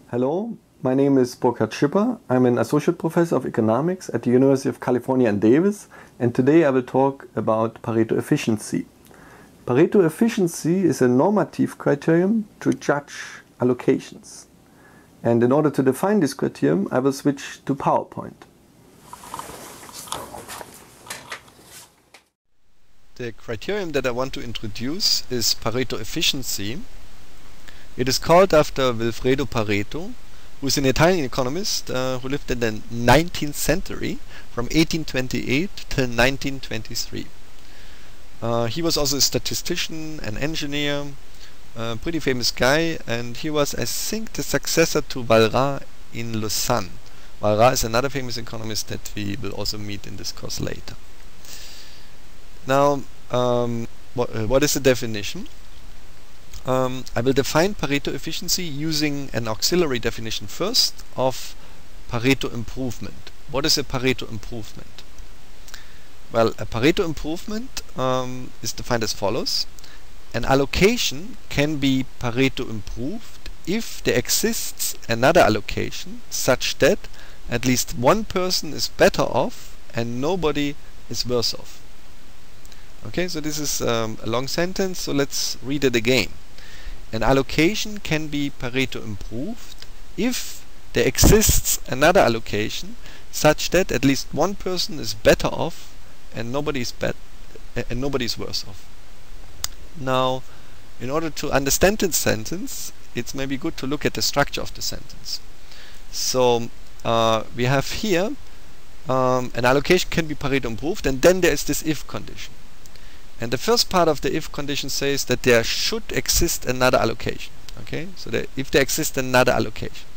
Hello, my name is Burkhard Schipper. I'm an associate professor of economics at the University of California in Davis, and today I will talk about Pareto efficiency. Pareto efficiency is a normative criterion to judge allocations. And in order to define this criterion, I will switch to PowerPoint. The criterion that I want to introduce is Pareto efficiency. It is called after Vilfredo Pareto, who is an Italian economist who lived in the 19th century from 1828 till 1923. He was also a statistician, an engineer, a pretty famous guy, and he was, I think, the successor to Walras in Lausanne. Walras is another famous economist that we will also meet in this course later. Now, what is the definition? I will define Pareto efficiency using an auxiliary definition first of Pareto improvement. What is a Pareto improvement? Well, a Pareto improvement is defined as follows. An allocation can be Pareto improved if there exists another allocation such that at least one person is better off and nobody is worse off. Okay, so this is a long sentence, so let's read it again. An allocation can be Pareto improved if there exists another allocation such that at least one person is better off and nobody is worse off. Now, in order to understand this sentence, it's maybe good to look at the structure of the sentence. So we have here an allocation can be Pareto improved, and then there is this if condition. And the first part of the if condition says that there should exist another allocation. Okay, so if there exists another allocation.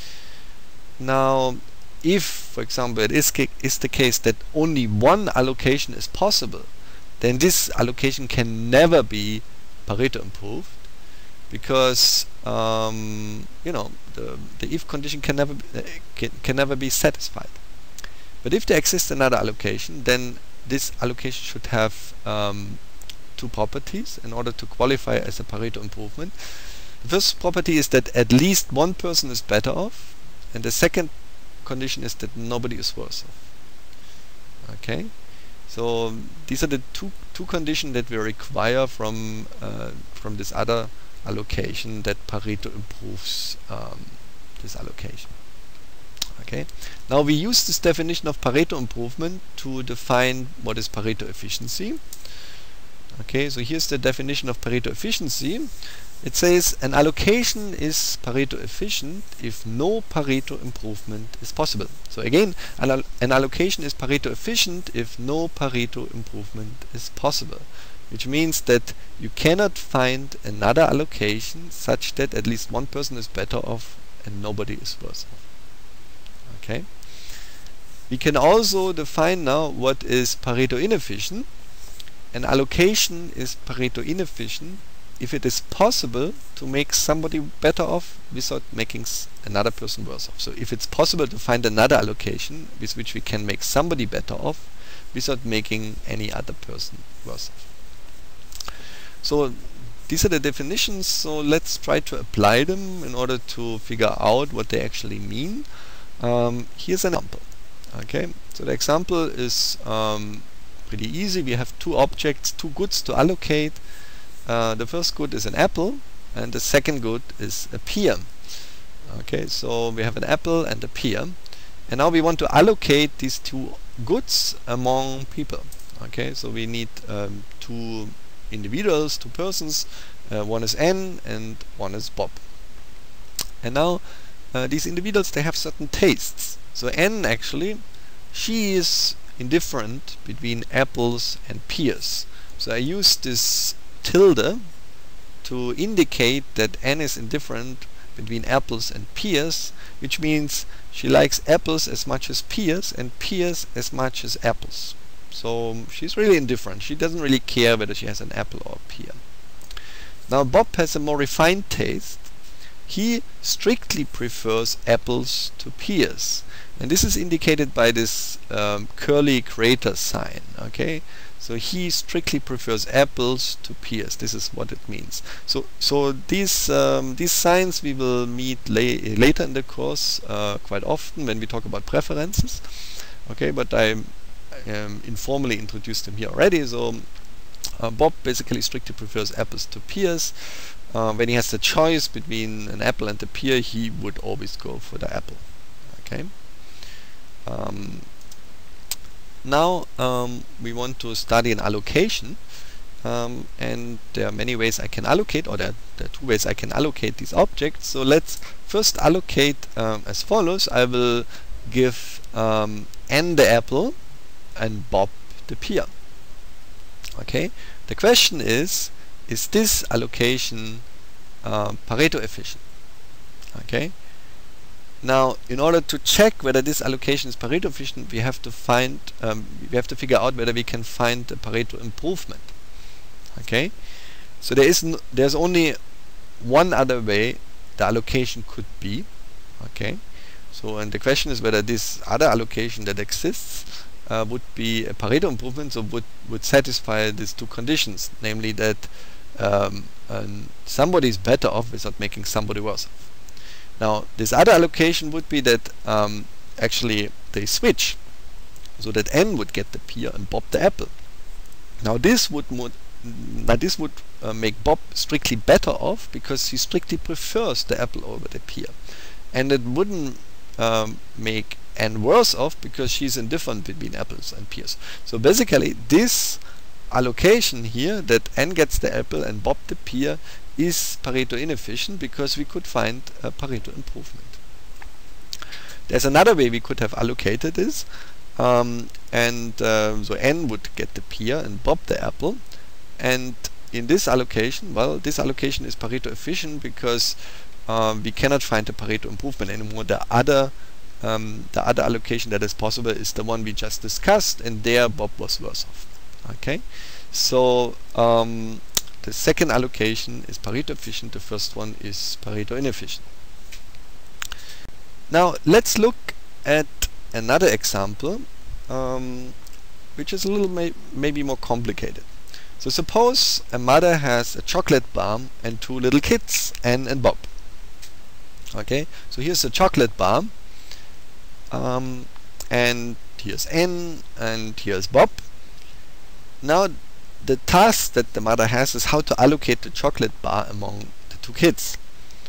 Now, if, for example, it is the case that only one allocation is possible, then this allocation can never be Pareto improved, because you know, the if condition can never be satisfied. But if there exists another allocation, then this allocation should have two properties in order to qualify as a Pareto improvement. The first property is that at least one person is better off, and the second condition is that nobody is worse off. Okay, so these are the two conditions that we require from this other allocation that Pareto improves this allocation. Okay. Now we use this definition of Pareto improvement to define what is Pareto efficiency. Okay, so here's the definition of Pareto efficiency. It says an allocation is Pareto efficient if no Pareto improvement is possible. So again, an allocation is Pareto efficient if no Pareto improvement is possible, which means that you cannot find another allocation such that at least one person is better off and nobody is worse off. Okay. We can also define now what is Pareto inefficient. An allocation is Pareto inefficient if it is possible to make somebody better off without making another person worse off. So if it's possible to find another allocation with which we can make somebody better off without making any other person worse off. So these are the definitions, so let's try to apply them in order to figure out what they actually mean. Here's an example. Okay, so the example is pretty easy. We have two objects, two goods to allocate. The first good is an apple, and the second good is a pear. Okay, so we have an apple and a pear, and now we want to allocate these two goods among people. Okay, so we need two individuals, two persons. One is N and one is Bob. And now these individuals, they have certain tastes. So N, actually, she is indifferent between apples and pears. So I use this tilde to indicate that N is indifferent between apples and pears, which means she likes apples as much as pears and pears as much as apples. So she's really indifferent. She doesn't really care whether she has an apple or a pear. Now Bob has a more refined taste. He strictly prefers apples to pears, and this is indicated by this curly crater sign. Okay, So he strictly prefers apples to pears. This is what it means. So these signs we will meet later in the course quite often when we talk about preferences. Okay, but I informally introduced them here already. So Bob basically strictly prefers apples to pears. When he has the choice between an apple and a pear, he would always go for the apple. Okay. Now we want to study an allocation, and there are many ways I can allocate, or there are two ways I can allocate these objects. So let's first allocate as follows. I will give N the apple and Bob the pear. Okay. The question is this allocation Pareto efficient? Okay. Now, in order to check whether this allocation is Pareto efficient, we have to figure out whether we can find a Pareto improvement. Okay. So there's only one other way the allocation could be. Okay. So, and the question is whether this other allocation that exists would be a Pareto improvement, so would satisfy these two conditions, namely that somebody is better off without making somebody worse off. Now, this other allocation would be that actually they switch, so that N would get the pear and Bob the apple. Now, this would make Bob strictly better off because he strictly prefers the apple over the pear, and it wouldn't make N worse off because she's indifferent between apples and pears. So basically, this allocation here, that N gets the apple and Bob the pear, is Pareto inefficient because we could find a Pareto improvement. There's another way we could have allocated this, so N would get the pear and Bob the apple, and in this allocation, well, this allocation is Pareto efficient because we cannot find a Pareto improvement anymore. The other allocation that is possible is the one we just discussed, and there Bob was worse off. Okay, so the second allocation is Pareto efficient, the first one is Pareto inefficient. Now let's look at another example which is a little maybe more complicated. So suppose a mother has a chocolate bar and two little kids, N and Bob. Okay, so here's a chocolate bar, and here's N and here's Bob. Now the task that the mother has is how to allocate the chocolate bar among the two kids.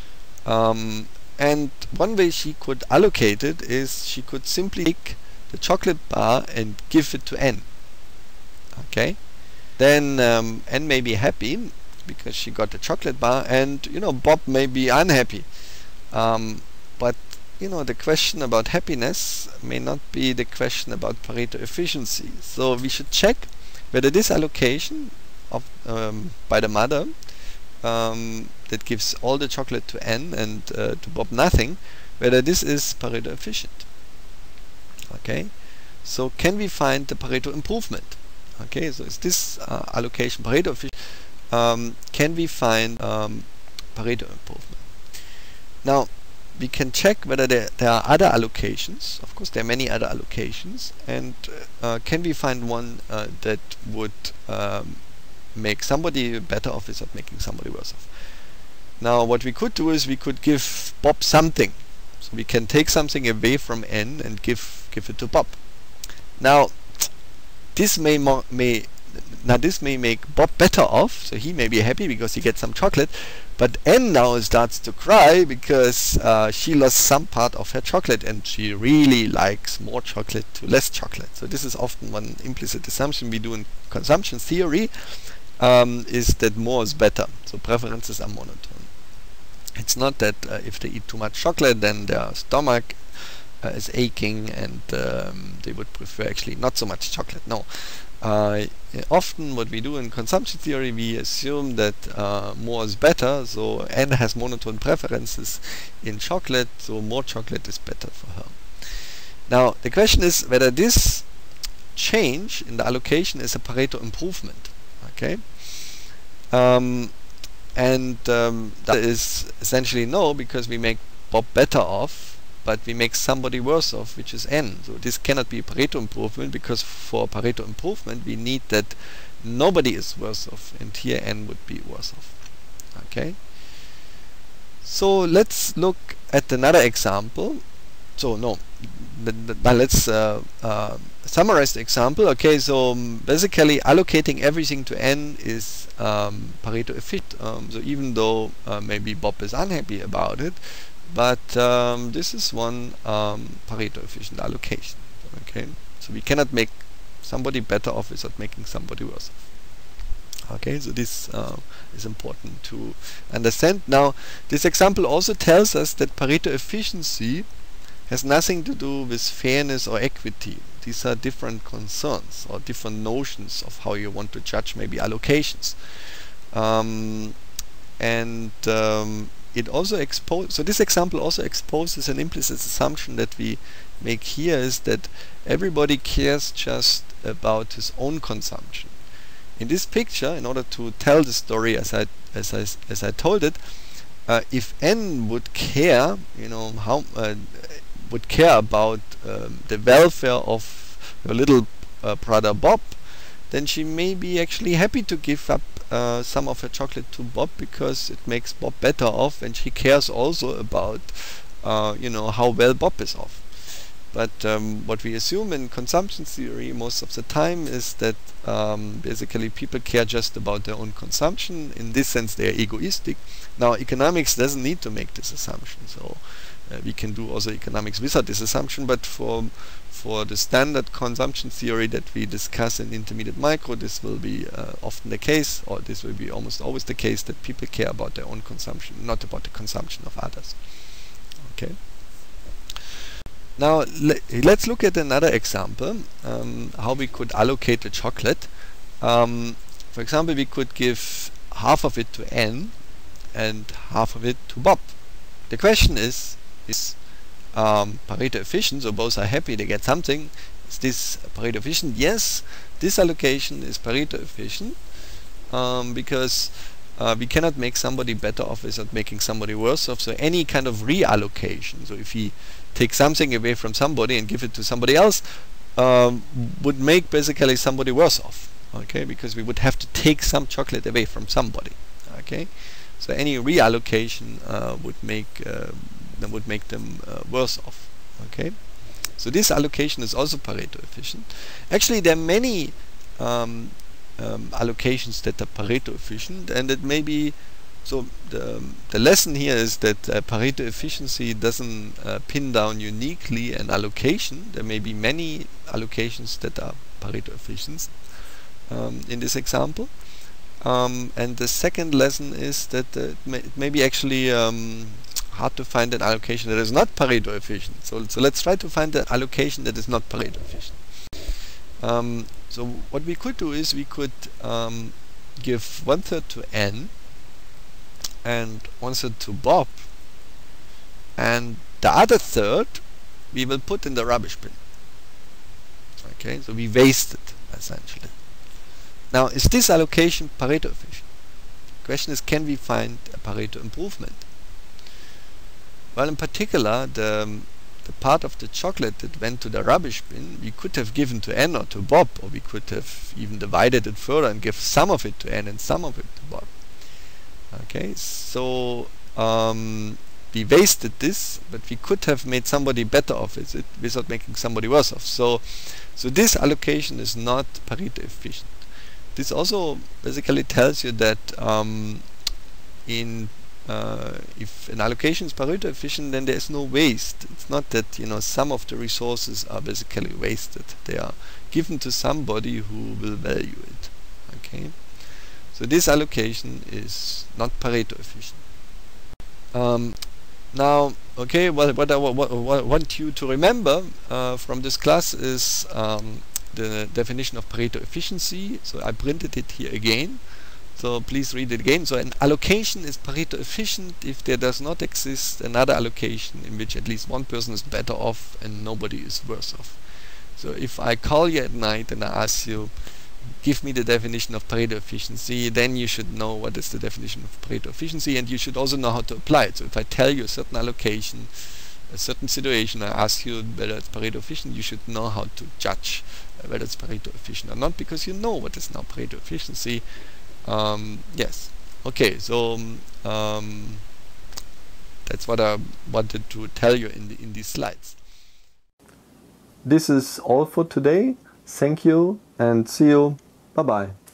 And one way she could allocate it is she could simply take the chocolate bar and give it to N. Okay, then N may be happy because she got the chocolate bar, and Bob may be unhappy. But the question about happiness may not be the question about Pareto efficiency. So we should check whether this allocation of by the mother that gives all the chocolate to N and to Bob nothing, whether this is Pareto efficient. Okay, so can we find the Pareto improvement? Okay, so is this allocation Pareto efficient? Can we find Pareto improvement? Now we can check whether there are other allocations. Of course, there are many other allocations, and can we find one that would make somebody better off without making somebody worse off? Now, what we could do is we could give Bob something. So we can take something away from N and give it to Bob. Now, this may make Bob better off, so he may be happy because he gets some chocolate, but N now starts to cry because she lost some part of her chocolate and she really likes more chocolate to less chocolate. So this is often one implicit assumption we do in consumption theory, is that more is better. So preferences are monotone. It's not that if they eat too much chocolate then their stomach is aching and they would prefer actually not so much chocolate. No. Often what we do in consumption theory, we assume that more is better, so N has monotone preferences in chocolate, so more chocolate is better for her. Now the question is whether this change in the allocation is a Pareto improvement. Okay, that is essentially no, because we make Bob better off but we make somebody worse off, which is n. So this cannot be a Pareto improvement, because for Pareto improvement we need that nobody is worse off, and here n would be worse off. Okay. So let's look at another example. So no, let's summarize the example. Okay, so basically allocating everything to n is Pareto efficient. So even though maybe Bob is unhappy about it, but this is one Pareto efficient allocation. Okay, so we cannot make somebody better off without making somebody worse off. Okay, so this is important to understand. Now, this example also tells us that Pareto efficiency has nothing to do with fairness or equity. These are different concerns or different notions of how you want to judge maybe allocations. It also exposes, so this example also exposes an implicit assumption that we make here, is that everybody cares just about his own consumption. In this picture, in order to tell the story as I told it, if n would care, you know, would care about the welfare of her little brother Bob, then she may be actually happy to give up some of her chocolate to Bob, because it makes Bob better off, and she cares also about you know, how well Bob is off. But what we assume in consumption theory most of the time is that basically people care just about their own consumption. In this sense they are egoistic. Now economics doesn't need to make this assumption, so we can do also economics without this assumption, but for the standard consumption theory that we discuss in intermediate micro, this will be often the case, or this will be almost always the case, that people care about their own consumption, not about the consumption of others. Okay. Now let's look at another example, how we could allocate the chocolate. For example, we could give half of it to n and half of it to Bob. The question is Pareto efficient? So both are happy, they get something. Is this Pareto efficient? Yes, this allocation is Pareto efficient, because we cannot make somebody better off without making somebody worse off. So any kind of reallocation, so if we take something away from somebody and give it to somebody else, would make basically somebody worse off. Okay, because we would have to take some chocolate away from somebody. Okay, so any reallocation would make them worse off. Okay, so this allocation is also Pareto efficient. Actually, there are many allocations that are Pareto efficient, and it may be so. The lesson here is that Pareto efficiency doesn't pin down uniquely an allocation. There may be many allocations that are Pareto efficient in this example. And the second lesson is that it may be actually hard to find an allocation that is not Pareto efficient. So let's try to find an allocation that is not Pareto efficient. So what we could do is we could give 1/3 to n and 1/3 to Bob, and the other third we will put in the rubbish bin. Okay, so we waste it essentially. Now, is this allocation Pareto efficient? The question is, can we find a Pareto improvement? Well, in particular, the part of the chocolate that went to the rubbish bin, we could have given to n or to Bob, or we could have even divided it further and give some of it to n and some of it to Bob. Okay, so we wasted this, but we could have made somebody better off with it without making somebody worse off. So this allocation is not Pareto efficient. This also basically tells you that if an allocation is Pareto efficient, then there is no waste. It's not that, you know, some of the resources are basically wasted. They are given to somebody who will value it. Okay, so this allocation is not Pareto efficient. Now, okay, well, what I want you to remember from this class is the definition of Pareto efficiency. So I printed it here again, so please read it again. So an allocation is Pareto efficient if there does not exist another allocation in which at least one person is better off and nobody is worse off. So if I call you at night and I ask you, give me the definition of Pareto efficiency, then you should know what is the definition of Pareto efficiency, and you should also know how to apply it. So if I tell you a certain allocation a certain situation, I ask you whether it's Pareto efficient, you should know how to judge whether it's Pareto efficient or not, because you know what is now Pareto efficiency. Yes. Okay, so that's what I wanted to tell you in these slides. This is all for today. Thank you and see you. Bye-bye.